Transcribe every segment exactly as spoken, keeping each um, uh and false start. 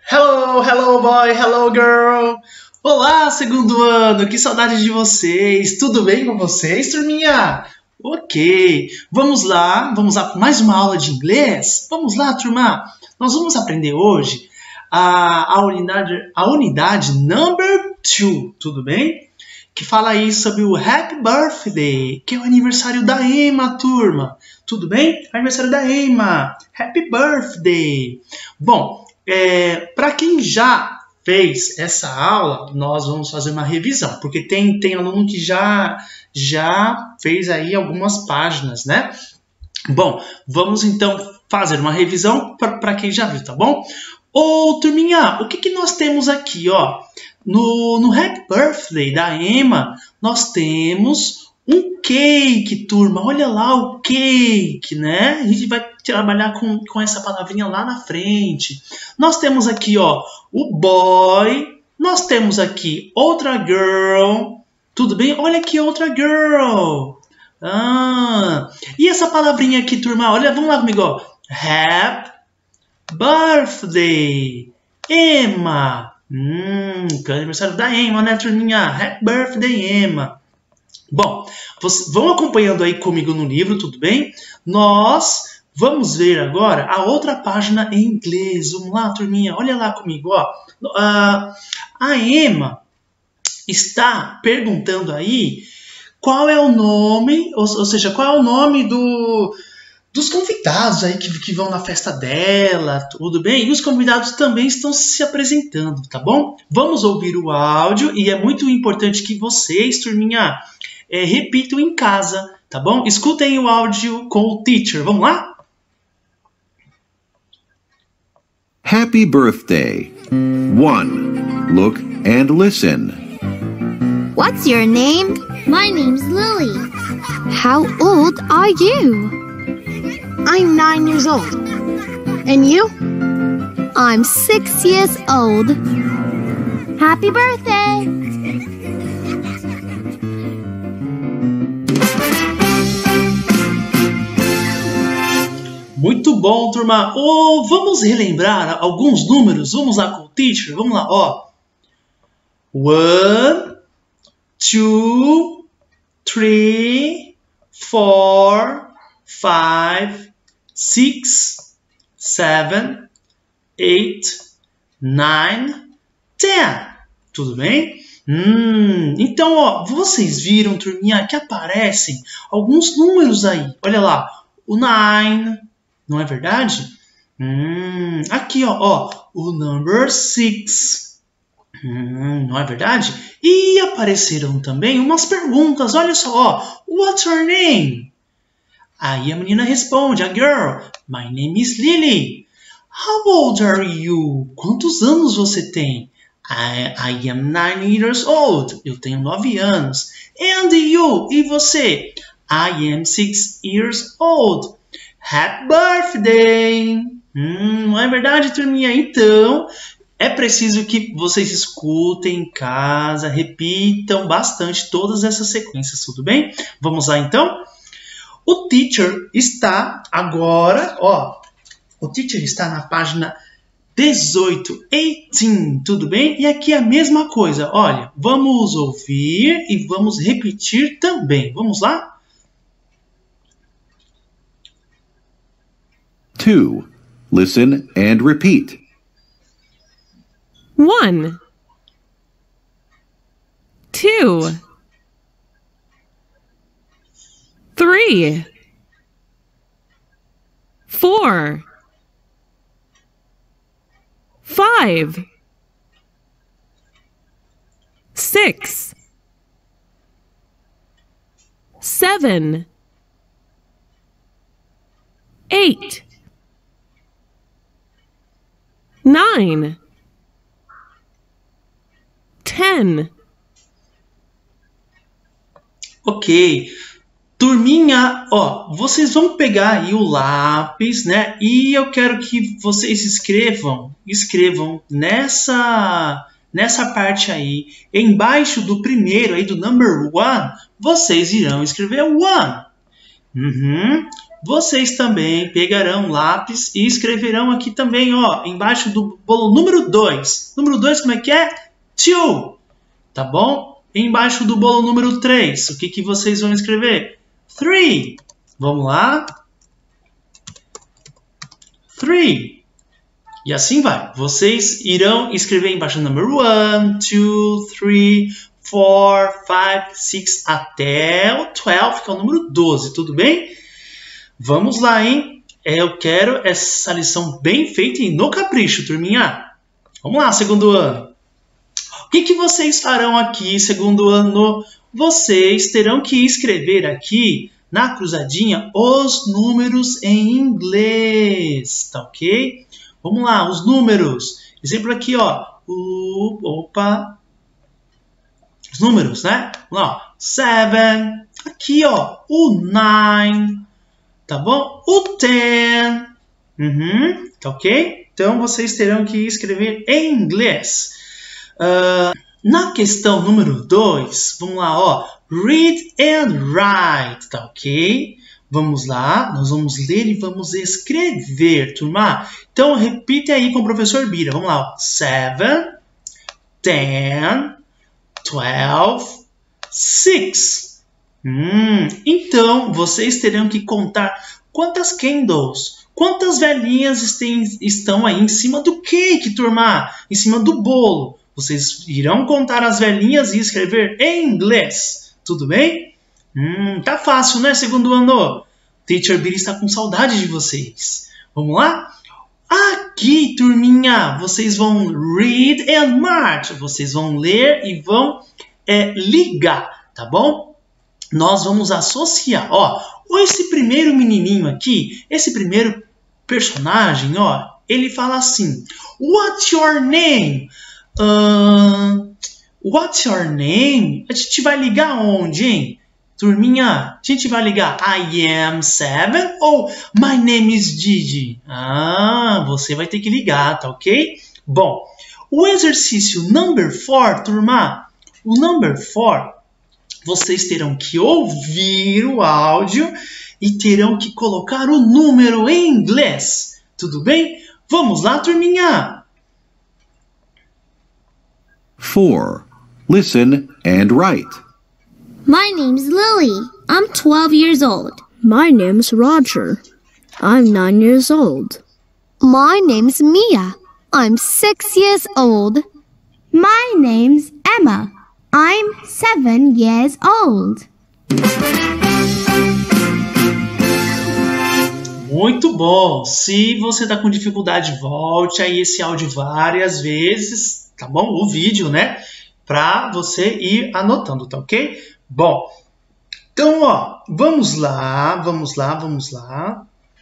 Hello, hello boy, hello girl. Olá, segundo ano, que saudade de vocês. Tudo bem com vocês, turminha? Ok, vamos lá, vamos lá para mais uma aula de inglês? Vamos lá, turma. Nós vamos aprender hoje a, a, unidade, a unidade number two, tudo bem? Que fala aí sobre o Happy Birthday, que é o aniversário da Emma, turma. Tudo bem? Aniversário da Emma. Happy Birthday. Bom, é, para quem já fez essa aula, nós vamos fazer uma revisão, porque tem, tem aluno que já, já fez aí algumas páginas, né? Bom, vamos então fazer uma revisão para quem já viu, tá bom? Ô, turminha, o que, que nós temos aqui, ó? No, no Happy Birthday da Emma, nós temos um cake, turma. Olha lá o cake, né? A gente vai trabalhar com, com essa palavrinha lá na frente. Nós temos aqui, ó, o boy. Nós temos aqui outra girl. Tudo bem? Olha aqui outra girl. Ah, e essa palavrinha aqui, turma? Olha, vamos lá comigo, ó. Happy Birthday, Emma. Hum, que é o aniversário da Emma, né, turminha? Happy Birthday, Emma. Bom, vocês vão acompanhando aí comigo no livro, tudo bem? Nós vamos ver agora a outra página em inglês. Vamos lá, turminha? Olha lá comigo, ó. Uh, a Emma está perguntando aí qual é o nome, ou, ou seja, qual é o nome do... dos convidados aí que, que vão na festa dela, tudo bem? E os convidados também estão se apresentando, tá bom? Vamos ouvir o áudio e é muito importante que vocês, turminha, é, repitam em casa, tá bom? Escutem o áudio com o teacher, vamos lá? Happy birthday. One. Look and listen. What's your name? My name's Lily. How old are you? I'm nine years old. And you? I'm six years old. Happy birthday! Muito bom, turma. Oh, vamos relembrar alguns números. Vamos lá com o teacher. Vamos lá, ó. One, two, three, four, five, six, seven, eight, nine, ten. Tudo bem? Hum, então, ó, vocês viram, turminha, que aparecem alguns números aí. Olha lá, o nine, não é verdade? Hum, aqui, ó, ó, o number six. Hum, não é verdade? E apareceram também umas perguntas. Olha só, ó, what's your name? Aí a menina responde, a girl, my name is Lily. How old are you? Quantos anos você tem? I, I am nine years old. Eu tenho nove anos. And you? E você? I am six years old. Happy birthday! Hum, não é verdade, turminha? Então, é preciso que vocês escutem em casa, repitam bastante todas essas sequências, tudo bem? Vamos lá, então? O teacher está agora, ó, o teacher está na página dezoito, dezoito, tudo bem? E aqui é a mesma coisa, olha, vamos ouvir e vamos repetir também. Vamos lá? Two. Listen and repeat. One. Two. Three, four, five, six, seven, eight, nine, ten. Ok. Turminha, ó, vocês vão pegar aí o lápis, né? E eu quero que vocês escrevam, escrevam nessa, nessa parte aí, embaixo do primeiro aí, do number one, vocês irão escrever one. Uhum. vocês também pegarão lápis e escreverão aqui também, ó, embaixo do bolo número dois. Número dois, como é que é? Two. Tá bom? Embaixo do bolo número três, o que, que vocês vão escrever? Three. Vamos lá? Three. E assim vai. Vocês irão escrever embaixo do número one, two, three, four, five, six, até o doze, que é o número doze, tudo bem? Vamos lá, hein? Eu quero essa lição bem feita e no capricho, turminha. Vamos lá, segundo ano. O que, que vocês farão aqui, segundo ano? Vocês terão que escrever aqui na cruzadinha os números em inglês, tá ok? Vamos lá, os números. Exemplo aqui, ó. O, opa. Os números, né? Vamos lá, ó. Seven. Aqui, ó. O nine. Tá bom? O ten. Uhum, tá ok? Então, vocês terão que escrever em inglês. Uh, na questão número dois, vamos lá, ó. Read and write, tá ok? Vamos lá, nós vamos ler e vamos escrever, turma. Então, repita aí com o professor Bira. Vamos lá, ó. Seven, ten, twelve, six. Hum, então, vocês terão que contar quantas candles, quantas velhinhas tem, estão aí em cima do cake, turma, em cima do bolo. Vocês irão contar as velhinhas e escrever em inglês. Tudo bem? Hum, tá fácil, né, segundo ano? Teacher Bira está com saudade de vocês. Vamos lá? Aqui, turminha, vocês vão read and march. Vocês vão ler e vão é, ligar, tá bom? Nós vamos associar, ó, esse primeiro menininho aqui, esse primeiro personagem, ó, ele fala assim, what's your name? Uh, what's your name? A gente vai ligar onde, hein? Turminha, a gente vai ligar I am seven ou my name is Gigi? Ah, você vai ter que ligar, tá ok? Bom, o exercício number four, turma, o number four, vocês terão que ouvir o áudio e terão que colocar o número em inglês. Tudo bem? Vamos lá, turminha! four. Listen and write. My name's Lily. I'm twelve years old. My name's Roger. I'm nine years old. My name's Mia. I'm six years old. My name's Emma. I'm seven years old. Muito bom! Se você está com dificuldade, volte aí esse áudio várias vezes, tá bom? O vídeo, né? Para você ir anotando, tá ok? Bom, então, ó, vamos lá, vamos lá, vamos lá.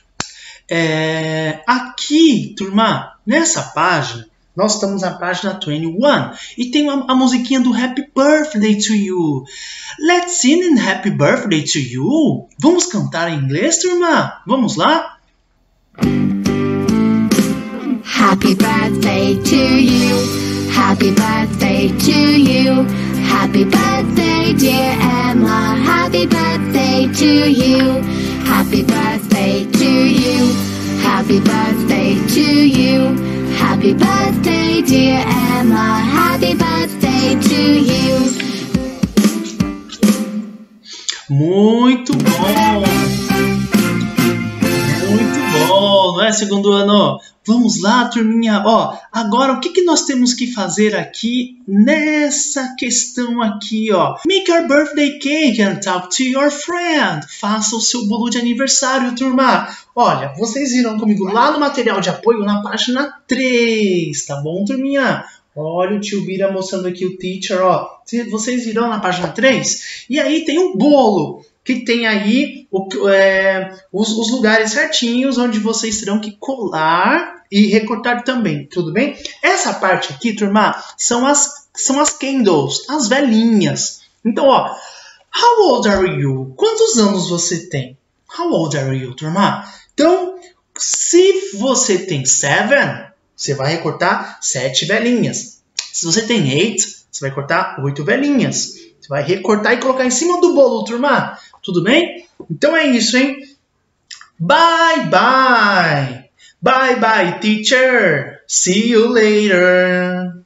É, aqui, turma, nessa página, nós estamos na página vinte e um e tem a, a musiquinha do Happy Birthday to You. Let's sing in Happy Birthday to You. Vamos cantar em inglês, turma? Vamos lá? Happy birthday to you. Happy birthday to you. Happy birthday, dear Emma. Happy birthday to you. Happy birthday to you. Happy birthday to you. Happy birthday, dear Emma. Happy birthday to you. Muito bom! Muito bom, não é, segundo ano? Vamos lá, turminha. Ó, agora o que, que nós temos que fazer aqui nessa questão aqui, ó? Make your birthday cake and talk to your friend. Faça o seu bolo de aniversário, turma. Olha, vocês irão comigo lá no material de apoio na página três, tá bom, turminha? Olha o tio Bira mostrando aqui o teacher, ó. Vocês irão na página três e aí tem um bolo que tem aí o, é, os, os lugares certinhos onde vocês terão que colar e recortar também, tudo bem? Essa parte aqui, turma, são as, são as candles, as velhinhas. Então, ó, how old are you? Quantos anos você tem? How old are you, turma? Então, se você tem seven, você vai recortar sete velhinhas. Se você tem eight, você vai cortar oito velhinhas. Você vai recortar e colocar em cima do bolo, turma. Tudo bem? Então é isso, hein? Bye-bye. Bye-bye, teacher. See you later.